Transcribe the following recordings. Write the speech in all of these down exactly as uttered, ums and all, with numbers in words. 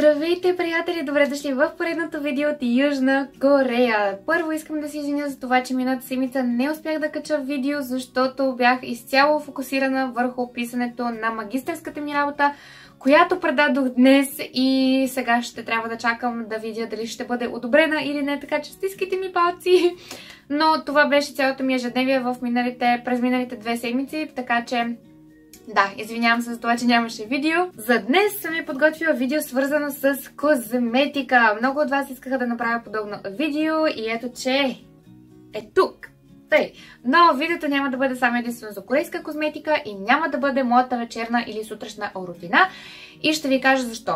Здравейте, приятели! Добре дошли в поредното видео от Южна Корея. Първо искам да се извиня за това, че миналата седмица не успях да кача видео, защото бях изцяло фокусирана върху писането на магистърската ми работа, която предадох днес и сега ще трябва да чакам да видя дали ще бъде одобрена или не, така че стискайте ми палци. Но това беше цялото ми ежедневие в миналите, през миналите две седмици, така че да, извинявам се за това, че нямаше видео. За днес съм ви подготвила видео свързано с козметика. Много от вас искаха да направя подобно видео и ето, че е тук. Тъй. Но видеото няма да бъде само единствено за корейска козметика и няма да бъде моята вечерна или сутрешна рутина. И ще ви кажа защо.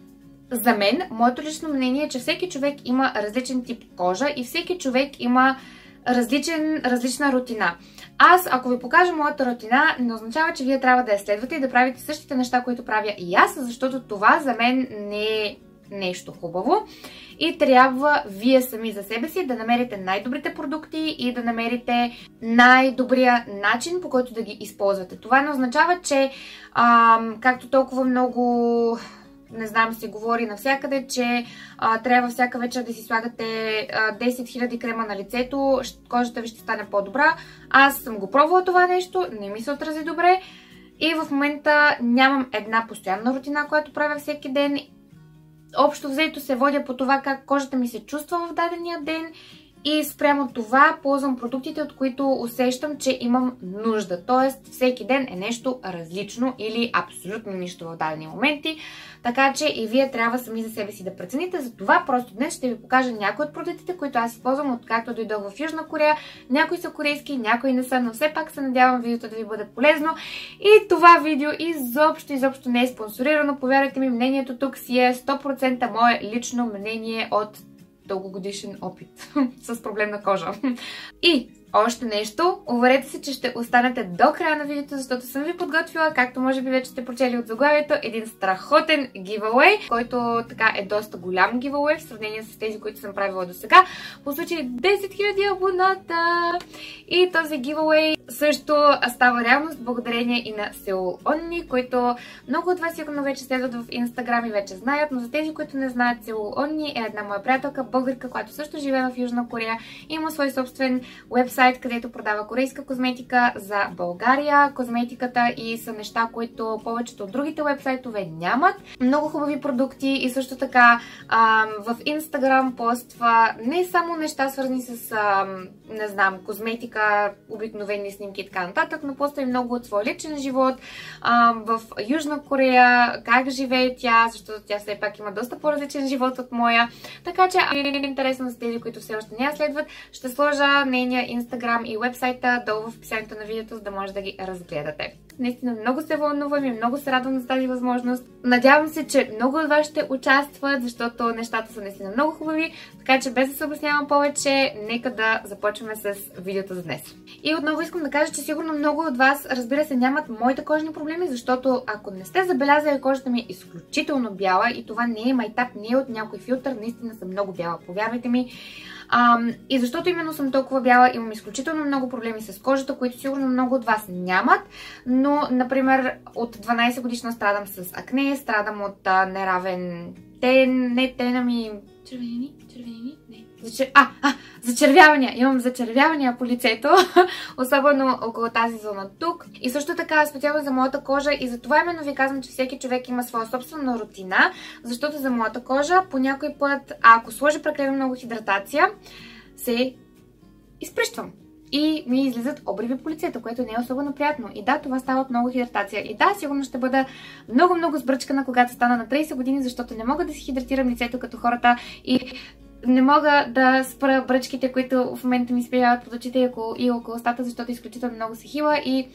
За мен, моето лично мнение е, че всеки човек има различен тип кожа и всеки човек има различен, различна рутина. Аз, ако ви покажа моята рутина, не означава, че вие трябва да я следвате и да правите същите неща, които правя и аз, защото това за мен не е нещо хубаво. И трябва вие сами за себе си да намерите най-добрите продукти и да намерите най-добрия начин, по който да ги използвате. Това не означава, че ам, както толкова много... не знам, се говори навсякъде, че а, трябва всяка вечер да си слагате а, десет хиляди крема на лицето, кожата ви ще стане по-добра. Аз съм го пробвала това нещо, не ми се отрази добре и в момента нямам една постоянна рутина, която правя всеки ден. Общо взето се водя по това как кожата ми се чувства в дадения ден и спрямо това ползвам продуктите, от които усещам, че имам нужда. Тоест всеки ден е нещо различно или абсолютно нищо в дадени моменти. Така че и вие трябва сами за себе си да прецените. Затова просто днес ще ви покажа някои от продуктите, които аз използвам откакто дойдох в Южна Корея. Някои са корейски, някои не са, но все пак се надявам видеото да ви бъде полезно. И това видео изобщо, изобщо не е спонсорирано. Повярвайте ми, мнението тук си е сто процента мое лично мнение от дългогодишен опит с проблемна кожа. И още нещо, уверете се, че ще останете до края на видеото, защото съм ви подготвила, както може би вече сте прочели от заглавието, един страхотен giveaway, който така е доста голям giveaway в сравнение с тези, които съм правила до сега. По случай десет хиляди абоната! И този giveaway също става реалност благодарение и на Seoul Only, които много от вас сигурно вече следват в Instagram и вече знаят, но за тези, които не знаят, Seoul Only е една моя приятелка, българка, която също живее в Южна Корея, има свой собствен уебсайт, където продава корейска козметика за България. Козметиката и са неща, които повечето от другите уебсайтове нямат. Много хубави продукти и също така ам, в Instagram поства не само неща свързани с ам, не знам, козметика, обикновени снимки и така нататък, но поства и много от своя личен живот ам, в Южна Корея, как живее тя, защото тя все пак има доста по-различен живот от моя. Така че, ако е интересно за тези, които все още не я следват, ще сложа нейния Instagram и вебсайта долу в описанието на видеото, за да може да ги разгледате. Наистина много се вълнувам и много се радвам за тази възможност. Надявам се, че много от вас ще участват, защото нещата са наистина много хубави, така че без да се обяснявам повече, нека да започваме с видеото за днес. И отново искам да кажа, че сигурно много от вас, разбира се, нямат моите кожни проблеми, защото ако не сте забелязали, кожата ми е изключително бяла и това не е майтап, не е от някой филтър, наистина съм много бяла, повярвайте ми. Um, и защото именно съм толкова бяла, имам изключително много проблеми с кожата, които сигурно много от вас нямат, но, например, от дванайсет годишна страдам с акне, страдам от а, неравен тен, не тена ми... червенини? Червенини? Не. Зачер... А, а, зачервявания! Имам зачервявания по лицето, особено около тази зона тук. И също така специално за моята кожа и за това именно ви казвам, че всеки човек има своя собствена рутина, защото за моята кожа по някой път, а ако сложи прекалено много хидратация, се изприщвам. И ми излизат обриви по лицето, което не е особено приятно. И да, това става от много хидратация. И да, сигурно ще бъда много-много сбръчкана, когато стана на трийсет години, защото не мога да си хидратирам лицето като хората и не мога да спра бръчките, които в момента ми спиряват под очите и около, и около устата, защото изключително много се хила и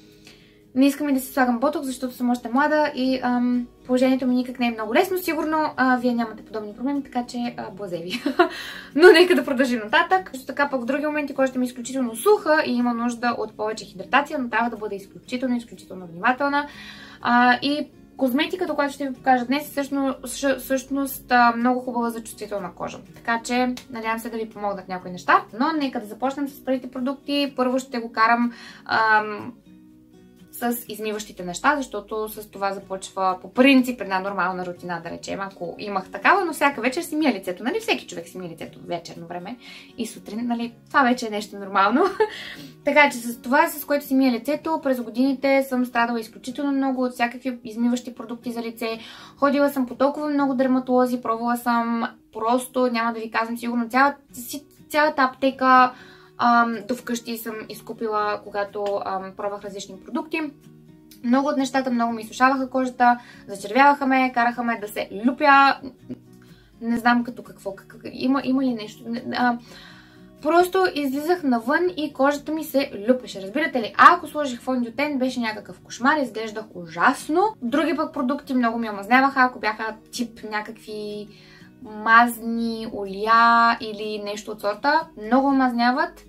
не искам и да си слагам ботокс, защото съм още млада и ам, положението ми никак не е много лесно. Сигурно а, вие нямате подобни проблеми, така че а, блазе ви. Но нека да продължим нататък. Също така пък в други моменти кожата ми е изключително суха и има нужда от повече хидратация, но трябва да бъде изключително, изключително внимателна. А, и козметиката, която ще ви покажа днес, е всъщност, всъщност много хубава за чувствителна кожа. Така че надявам се да ви помогнат някои неща. Но нека да започнем с първите продукти. Първо ще го карам ам, с измиващите неща, защото с това започва по принцип една нормална рутина, да речем, ако имах такава, но всяка вечер си мия лицето. Нали, всеки човек си мия лицето в вечерно време и сутрин, нали, това вече е нещо нормално. Така че с това, с което си мия лицето, през годините съм страдала изключително много от всякакви измиващи продукти за лице. Ходила съм по толкова много дерматолози, пробвала съм просто, няма да ви казвам сигурно, цялата, цялата аптека ам, до вкъщи съм изкупила, когато ам, пробвах различни продукти. Много от нещата много ми изсушаваха кожата, зачервяваха ме, караха ме да се люпя. Не знам като какво, как, има, има ли нещо. А, просто излизах навън и кожата ми се люпеше. Разбирате ли? А ако сложих фондиотен, беше някакъв кошмар, изглеждах ужасно. Други пък продукти много ми омазняваха, ако бяха тип някакви мазни, олия или нещо от сорта. Много омазняват.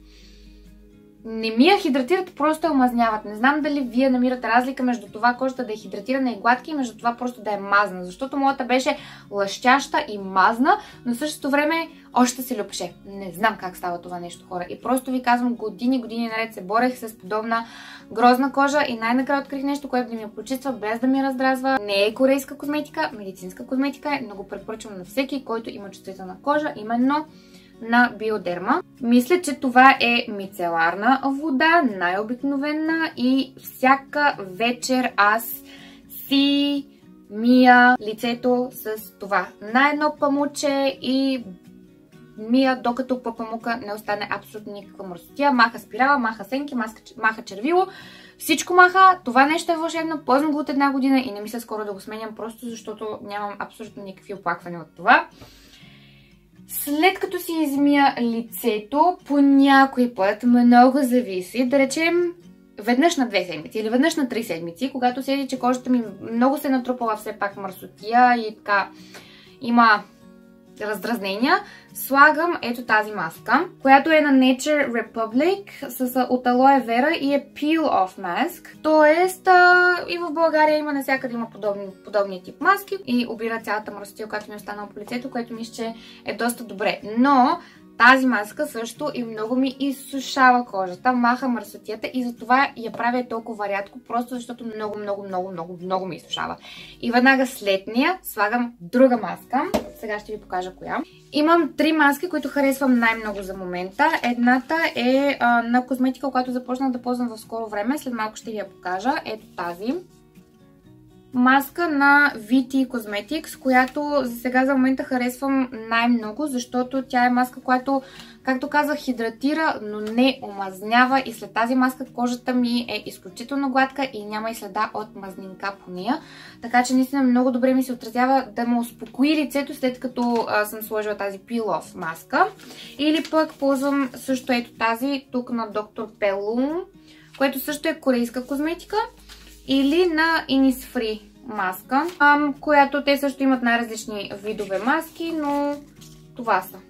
Не ми я хидратират, просто я омазняват. Не знам дали вие намирате разлика между това кожата да е хидратирана и гладка и между това просто да е мазна. Защото моята беше лъщяща и мазна, но в същото време още се люпеше. Не знам как става това нещо, хора. И просто ви казвам, години, години наред се борех с подобна грозна кожа и най-накрая открих нещо, което да ми я почиства без да ми раздразва. Не е корейска козметика, медицинска козметика е. Много препоръчвам на всеки, който има чувствителна кожа, именно на Биодерма. Мисля, че това е мицеларна вода, най-обикновена и всяка вечер аз си мия лицето с това. На едно памуче и мия, докато по памука не остане абсолютно никаква мърсотия. Маха спирала, маха сенки, маха червило. Всичко маха. Това нещо е вълшебно. Ползвам го от една година и не мисля скоро да го сменям, просто защото нямам абсолютно никакви оплаквания от това. След като си измия лицето, по някой път много зависи, да речем веднъж на две седмици или веднъж на три седмици, когато седи, че кожата ми много се натрупала все пак мърсотия и така има раздразнения, слагам ето тази маска, която е на Nature Republic с от алоe вера и е Peel Off Mask. Тоест а, и в България има навсякъде има подобни, подобни тип маски и обира цялата мърсотия, която ми е останала по лицето, което мисля, че е доста добре. Но тази маска също и много ми изсушава кожата, маха мърсотията и затова я правя толкова рядко, просто защото много, много, много, много, много ми изсушава. И веднага след нея слагам друга маска. Сега ще ви покажа коя. Имам три маски, които харесвам най-много за момента. Едната е а, на козметика, която започнах да ползвам в скоро време. След малко ще ви я покажа. Ето тази. Маска на ви ти Cosmetics, която за сега за момента харесвам най-много, защото тя е маска, която, както казах, хидратира, но не омазнява и след тази маска кожата ми е изключително гладка и няма и следа от мазнинка по нея. Така че наистина много добре ми се отразява да ме успокои лицето, след като а, съм сложила тази Peel Off маска. Или пък ползвам също ето тази, тук на доктор Pelum, което също е корейска козметика. Или на Innisfree маска, която те също имат най-различни видове маски, но това са.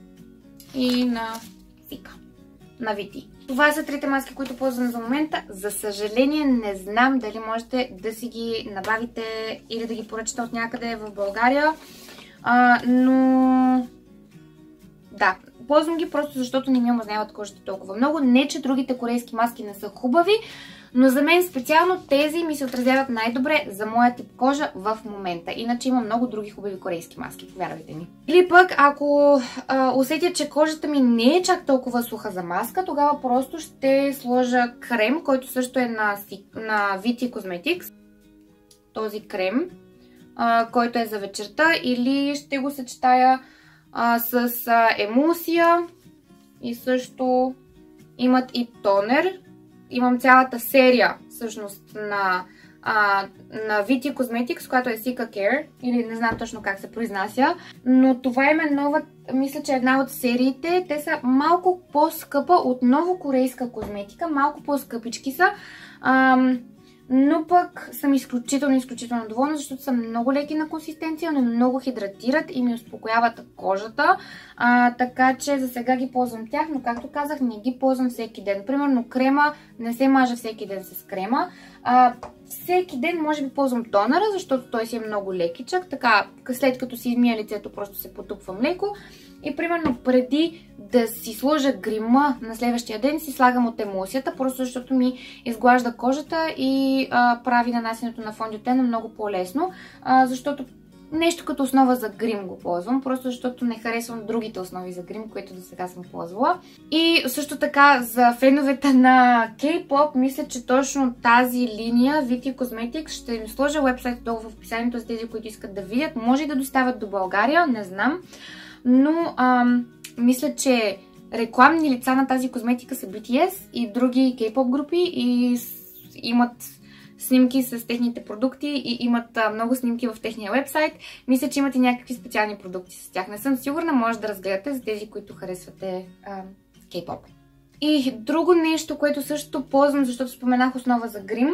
И на Сика, на ви ти. Това са трите маски, които ползвам за момента. За съжаление не знам дали можете да си ги набавите или да ги поръчате от някъде в България, а, но да, ползвам ги просто защото не ми омазняват кожата толкова много. Не, че другите корейски маски не са хубави, но за мен специално тези ми се отразяват най-добре за моя тип кожа в момента. Иначе има много други хубави корейски маски, повярвайте ми. Или пък, ако а, усетя, че кожата ми не е чак толкова суха за маска, тогава просто ще сложа крем, който също е на, на ви ти Cosmetics. Този крем, а, който е за вечерта, или ще го съчетая а, с а, емулсия. И също имат и тонер. Имам цялата серия, всъщност, на, а, на ви ти Cosmetics, която е Sika Care, или не знам точно как се произнася, но това е нова, мисля, че е една от сериите. Те са малко по-скъпа, отново корейска козметика, малко по-скъпички са, ам, но пък съм изключително, изключително доволна, защото са много леки на консистенция, но много хидратират и ми успокояват кожата. А, така че за сега ги ползвам тях, но както казах, не ги ползвам всеки ден. Примерно крема не се мажа всеки ден с крема. А, всеки ден може би ползвам тонера, защото той си е много лекичък. Така, след като си измия лицето, просто се потупвам леко. И примерно преди да си сложа грима на следващия ден, си слагам от емулсията, просто защото ми изглажда кожата и а, прави нанасянето на фондиотена много по-лесно, а, защото нещо като основа за грим го ползвам, просто защото не харесвам другите основи за грим, които до сега съм ползвала. И също така за феновете на K-pop, мисля, че точно тази линия Viti Cosmetics, ще им сложа уебсайт долу в описанието за тези, които искат да видят. Може и да доставят до България, не знам. Но ам, мисля, че рекламни лица на тази козметика са би ти ес и други K-pop групи и имат снимки с техните продукти и имат а, много снимки в техния вебсайт. Мисля, че имат и някакви специални продукти с тях. Не съм сигурна, може да разгледате за тези, които харесвате а, K-pop. И друго нещо, което също ползвам, защото споменах основа за грим.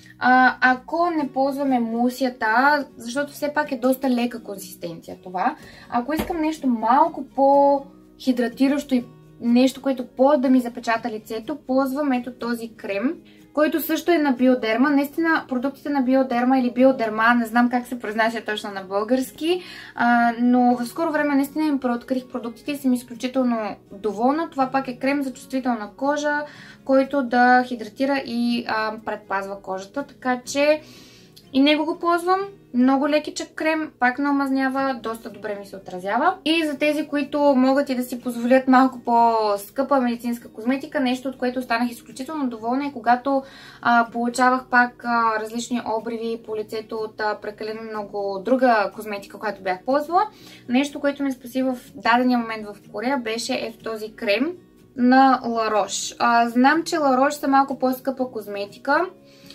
А, ако не ползваме емулсията, защото все пак е доста лека консистенция това, ако искам нещо малко по-хидратиращо и нещо, което по да ми запечата лицето, ползвам ето този крем, който също е на Биодерма. Наистина продуктите на Биодерма или Биодерма, не знам как се произнася точно на български, а, но в скоро време наистина им преоткрих продуктите и съм изключително доволна. Това пак е крем за чувствителна кожа, който да хидратира и а, предпазва кожата, така че и него го ползвам. Много лекичък крем, пак не омазнява, доста добре ми се отразява. И за тези, които могат и да си позволят малко по-скъпа медицинска козметика, нещо от което останах изключително доволна е когато а, получавах пак а, различни обриви по лицето от а, прекалено много друга козметика, която бях ползвала. Нещо, което ме спаси в дадения момент в Корея, беше ето този крем на La Roche. А, знам, че La Roche са малко по-скъпа козметика,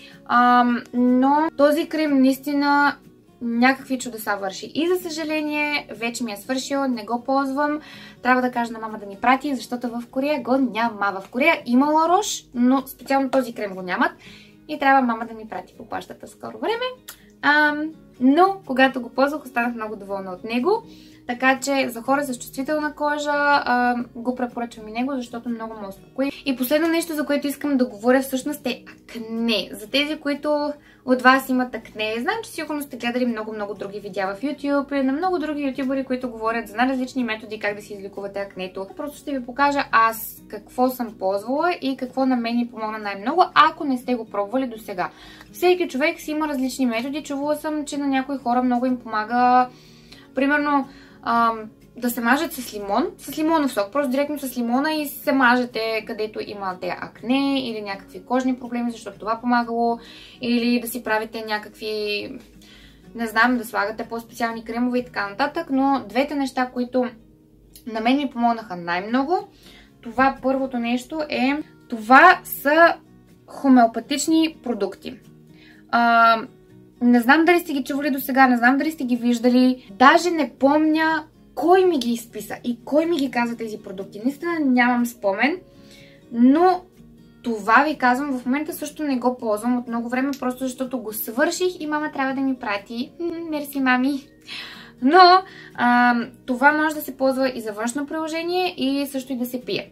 а, но този крем наистина някакви чудеса върши. И за съжаление, вече ми е свършил, не го ползвам. Трябва да кажа на мама да ми прати, защото в Корея го няма. В Корея има La Roche, но специално този крем го нямат. И трябва мама да ми прати по почтата скоро време. А, но, когато го ползвах, останах много доволна от него. Така че за хора с чувствителна кожа а, го препоръчвам и него, защото много ме успокои. И последно нещо, за което искам да говоря, всъщност е акне. За тези, които от вас имат акне. Знам, че сигурно сте гледали много-много други видеа в YouTube и на много други ютубъри, които говорят за най-различни методи как да си излекувате акнето. Просто ще ви покажа аз какво съм ползвала и какво на мен ми помогна най-много, ако не сте го пробвали до сега. Всеки човек си има различни методи. Чувала съм, че на някои хора много им помага, примерно, ам, да се мажат с лимон, с лимонов сок, просто директно с лимона и се мажете където имате акне или някакви кожни проблеми, защото това помагало, или да си правите някакви, не знам, да слагате по-специални кремове и така нататък, но двете неща, които на мен ми помогнаха най-много, това първото нещо е, това са хомеопатични продукти. А, не знам дали сте ги чували до сега, не знам дали сте ги виждали, даже не помня кой ми ги изписа и кой ми ги каза тези продукти. Наистина нямам спомен, но това ви казвам, в момента също не го ползвам от много време, просто защото го свърших и мама трябва да ми прати. Мерси, мами! Но а, това може да се ползва и за външно приложение и също и да се пие.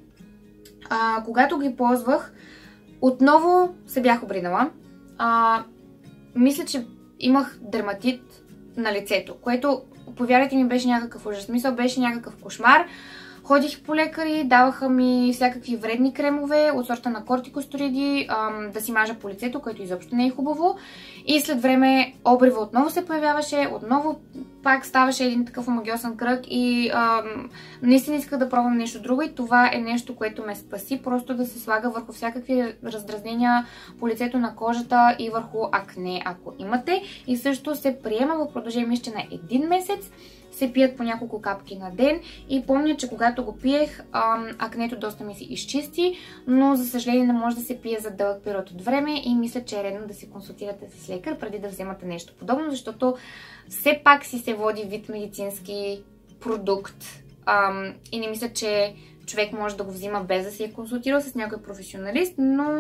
А, когато ги ползвах, отново се бях обринала. А, мисля, че имах дерматит на лицето, което, повярвайте ми, беше някакъв ужас. Смисъл, беше някакъв кошмар. Ходих по лекари, даваха ми всякакви вредни кремове от сорта на кортикостероиди, да си мажа по лицето, което изобщо не е хубаво. И след време обрива отново се появяваше, отново пак ставаше един такъв омагьосан кръг и ам, наистина исках да пробвам нещо друго и това е нещо, което ме спаси, просто да се слага върху всякакви раздразнения по лицето на кожата и върху акне, ако имате. И също се приема в продължение мисля на един месец. Се пият по няколко капки на ден и помня, че когато го пиех, акнето доста ми се изчисти, но за съжаление не може да се пие за дълъг период от време и мисля, че е редно да се консултирате с лекар преди да вземате нещо подобно, защото все пак си се води вид медицински продукт и не мисля, че човек може да го взима без да се е консултирал с някой професионалист, но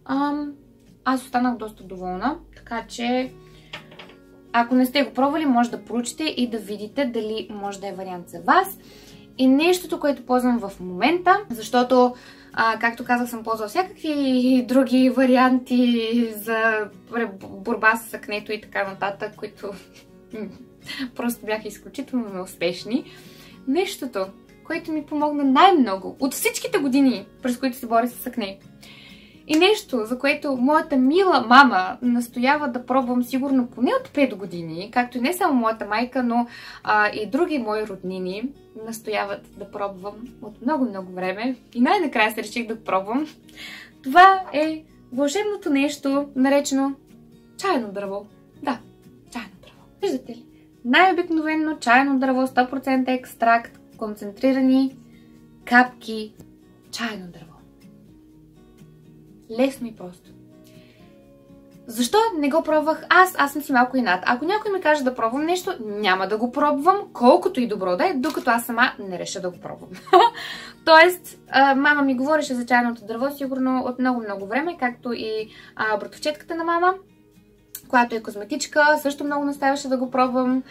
аз останах доста доволна, така че ако не сте го пробвали, може да проучите и да видите дали може да е вариант за вас. И нещото, което ползвам в момента, защото А, както казах, съм ползвала всякакви други варианти за борба с акнето и така нататък, които просто бяха изключително неуспешни. Нещото, което ми помогна най-много от всичките години, през които се боря с акне, и нещо, за което моята мила мама настоява да пробвам сигурно поне от пет години, както и не само моята майка, но а, и други мои роднини настояват да пробвам от много-много време. И най-накрая се реших да пробвам. Това е вълшебното нещо, наречено чайно дърво. Да, чайно дърво. Виждате ли? Най-обикновено чайно дърво, сто процента екстракт, концентрирани капки чайно дърво. Лесно и просто. Защо не го пробвах аз? Аз съм си малко инат. Ако някой ми каже да пробвам нещо, няма да го пробвам, колкото и добро да е, докато аз сама не реша да го пробвам. Тоест, а, мама ми говореше за чайното дърво сигурно от много-много време, както и а, братовчетката на мама, която е козметичка, също много наставяше да го пробвам.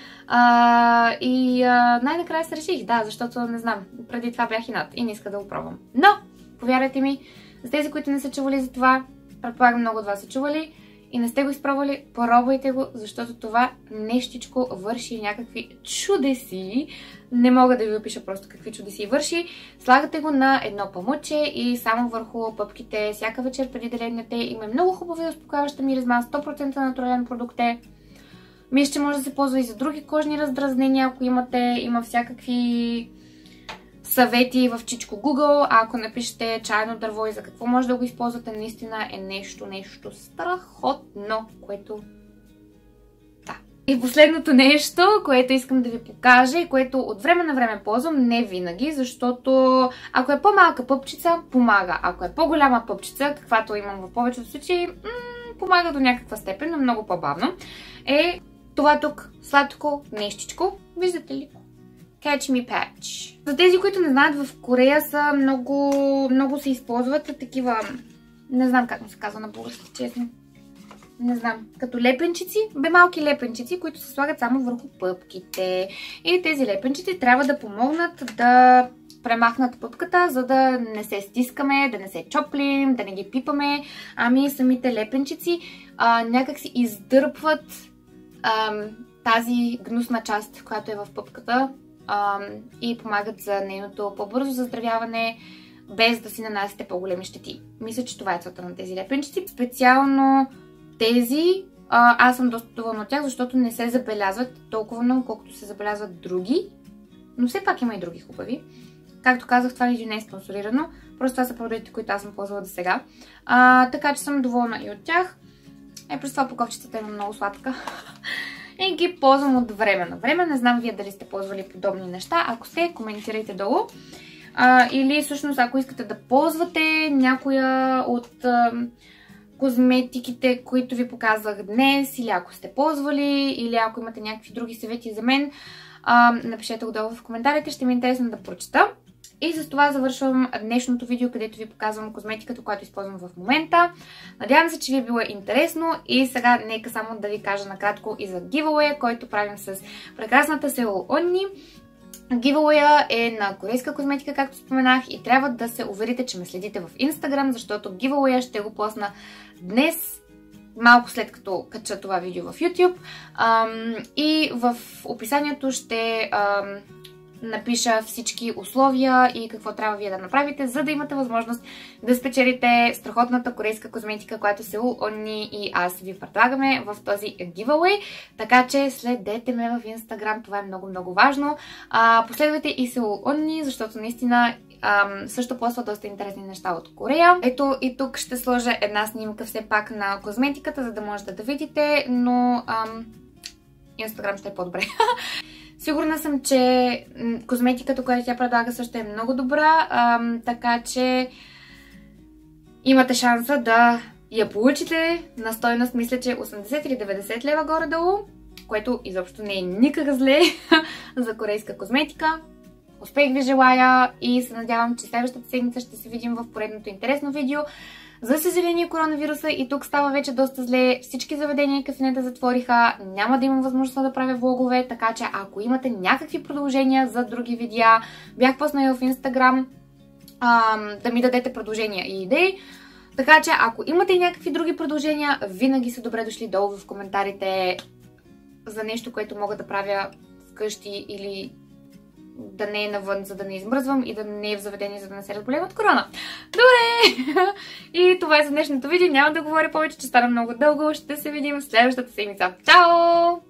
А, и а, най-накрая се реших, да, защото не знам, преди това бях инат и не иска да го пробвам. Но, повярвайте ми, за тези, които не са чували за това, предполагам много от вас са чували и не сте го изпробвали, пробвайте го, защото това нещичко върши някакви чудеси. Не мога да ви опиша просто какви чудеси върши. Слагате го на едно памуче и само върху пъпките всяка вечер преди да легнете. Има много хубава и успокояваща миризма, сто процента натурален продукт е. Мисля, че може да се ползва и за други кожни раздразнения, ако имате. Има всякакви съвети в чичко Google, а ако напишете чайно дърво и за какво може да го използвате, наистина е нещо, нещо страхотно, което... Да. И последното нещо, което искам да ви покажа и което от време на време ползвам, не винаги, защото ако е по-малка пъпчица, помага. Ако е по-голяма пъпчица, каквато имам в повечето случаи, помага до някаква степен, но много по-бавно, е това тук сладко нещичко. Виждате ли? Catch Me Patch. За тези, които не знаят, в Корея са много, много се използват такива, не знам как му се казва на български, честно. Не знам, като лепенчици, бе малки лепенчици, които се слагат само върху пъпките. И тези лепенчици трябва да помогнат да премахнат пъпката, за да не се стискаме, да не се чоплим, да не ги пипаме. Ами самите лепенчици а, някак си издърпват а, тази гнусна част, която е в пъпката, и помагат за нейното по-бързо заздравяване, без да си нанасяте по-големи щети. Мисля, че това е целта на тези лепенчици. Специално тези, аз съм доста доволна от тях, защото не се забелязват толкова много, колкото се забелязват други, но все пак има и други хубави. Както казах, това видео не е спонсорирано, просто това са продуктите, които аз съм ползвала до сега. А, така че съм доволна и от тях. Е, през това упаковчицата е много сладка. И ги ползвам от време на време. Не знам вие дали сте ползвали подобни неща. Ако сте, коментирайте долу. А, или всъщност, ако искате да ползвате някоя от а, козметиките, които ви показах днес, или ако сте ползвали, или ако имате някакви други съвети за мен, а, напишете го долу в коментарите. Ще ми е интересно да прочета. И с това завършвам днешното видео, където ви показвам козметиката, която използвам в момента. Надявам се, че ви е било интересно и сега нека само да ви кажа накратко и за giveaway, който правим с прекрасната Сеул Онни. Giveaway е на корейска козметика, както споменах, и трябва да се уверите, че ме следите в Instagram, защото giveaway ще го посна днес, малко след като кача това видео в YouTube. И в описанието ще напиша всички условия и какво трябва вие да направите, за да имате възможност да спечелите страхотната корейска козметика, която Сеул Онни и аз ви предлагаме в този giveaway. Така че следете ме в Instagram, това е много-много важно. А, последвайте и Сеул Онни, защото наистина ам, също поства доста интересни неща от Корея. Ето и тук ще сложа една снимка все пак на козметиката, за да можете да видите, но ам, Instagram ще е по-добре. Сигурна съм, че козметиката, която тя предлага, също е много добра, ам, така че имате шанса да я получите на стойност, мисля, че осемдесет или деветдесет лева горе-долу, което изобщо не е никак зле за корейска козметика. Успех ви желая и се надявам, че следващата седмица ще се видим в поредното интересно видео. За съжаление, коронавируса и тук става вече доста зле. Всички заведения и кафенета затвориха. Няма да имам възможност да правя влогове, така че ако имате някакви продължения за други видеа, бях поснала в Instagram ам, да ми дадете предложения и идеи. Така че, ако имате и някакви други предложения, винаги са добре дошли долу в коментарите за нещо, което мога да правя вкъщи или да не е навън, за да не измръзвам и да не е в заведение, за да не се разболея от корона. Добре! И това е за днешното видео. Няма да говоря повече, че стана много дълго. Ще се видим в следващата седмица. Чао!